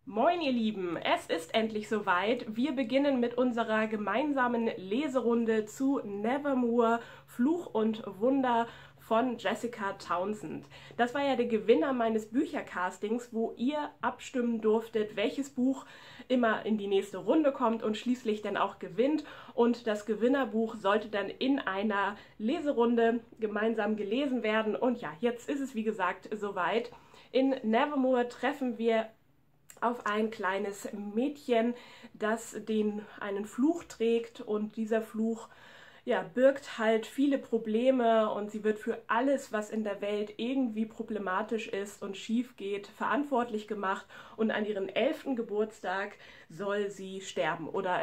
Moin ihr Lieben, es ist endlich soweit. Wir beginnen mit unserer gemeinsamen Leserunde zu Nevermoor, Fluch und Wunder von Jessica Townsend. Das war ja der Gewinner meines Büchercastings, wo ihr abstimmen durftet, welches Buch immer in die nächste Runde kommt und schließlich dann auch gewinnt. Und das Gewinnerbuch sollte dann in einer Leserunde gemeinsam gelesen werden. Und ja, jetzt ist es wie gesagt soweit. In Nevermoor treffen wir auf ein kleines Mädchen, das einen Fluch trägt, und dieser Fluch birgt halt viele Probleme, und sie wird für alles, was in der Welt irgendwie problematisch ist und schief geht, verantwortlich gemacht, und an ihrem 11. Geburtstag soll sie sterben, oder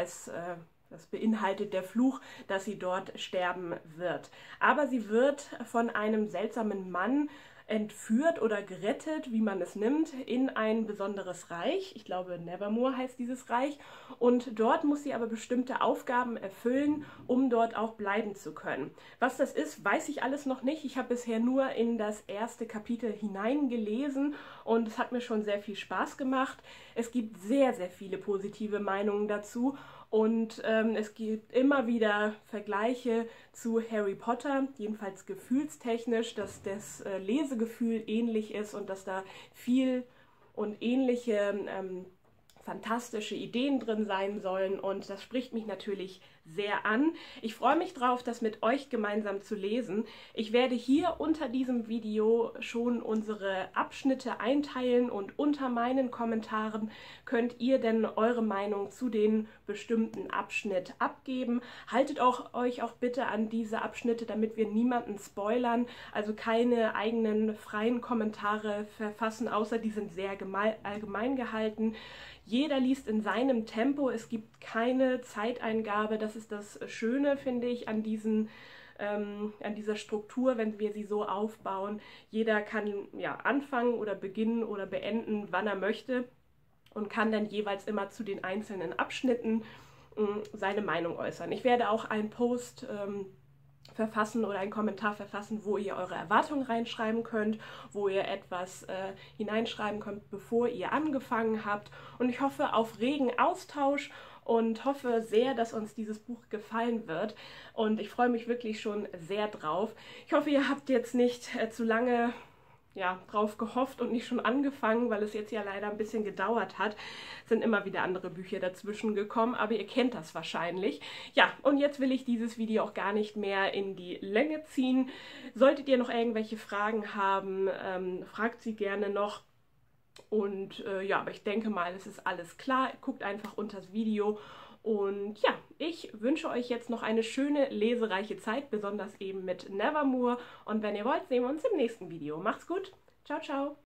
das beinhaltet der Fluch, dass sie dort sterben wird. Aber sie wird von einem seltsamen Mann entführt oder gerettet, wie man es nimmt, in ein besonderes Reich. Ich glaube, Nevermoor heißt dieses Reich. Und dort muss sie aber bestimmte Aufgaben erfüllen, um dort auch bleiben zu können. Was das ist, weiß ich alles noch nicht. Ich habe bisher nur in das erste Kapitel hineingelesen und es hat mir schon sehr viel Spaß gemacht. Es gibt sehr, sehr viele positive Meinungen dazu. Und es gibt immer wieder Vergleiche zu Harry Potter, jedenfalls gefühlstechnisch, dass das Lesegefühl ähnlich ist und dass da viel und ähnliche fantastische Ideen drin sein sollen, und das spricht mich natürlich sehr an. Ich freue mich drauf, das mit euch gemeinsam zu lesen. Ich werde hier unter diesem Video schon unsere Abschnitte einteilen, und unter meinen Kommentaren könnt ihr denn eure Meinung zu den bestimmten Abschnitt abgeben. Haltet euch auch bitte an diese Abschnitte, damit wir niemanden spoilern, also keine eigenen freien Kommentare verfassen, außer die sind sehr allgemein gehalten. Jeder liest in seinem Tempo, es gibt keine Zeiteingabe. Das ist das Schöne, finde ich, an dieser Struktur, wenn wir sie so aufbauen. Jeder kann anfangen oder beginnen oder beenden, wann er möchte, und kann dann jeweils immer zu den einzelnen Abschnitten seine Meinung äußern. Ich werde auch einen Post verfassen oder einen Kommentar verfassen, wo ihr eure Erwartungen reinschreiben könnt, wo ihr etwas hineinschreiben könnt, bevor ihr angefangen habt. Und ich hoffe auf regen Austausch und hoffe sehr, dass uns dieses Buch gefallen wird. Und ich freue mich wirklich schon sehr drauf. Ich hoffe, ihr habt jetzt nicht zu lange drauf gehofft und nicht schon angefangen, weil es jetzt ja leider ein bisschen gedauert hat. Es sind immer wieder andere Bücher dazwischen gekommen, aber ihr kennt das wahrscheinlich. Ja, und jetzt will ich dieses Video auch gar nicht mehr in die Länge ziehen. Solltet ihr noch irgendwelche Fragen haben, fragt sie gerne noch. Und aber ich denke mal, es ist alles klar. Guckt einfach unter das Video. Und ja, ich wünsche euch jetzt noch eine schöne, lesereiche Zeit, besonders eben mit Nevermoor. Und wenn ihr wollt, sehen wir uns im nächsten Video. Macht's gut. Ciao, ciao.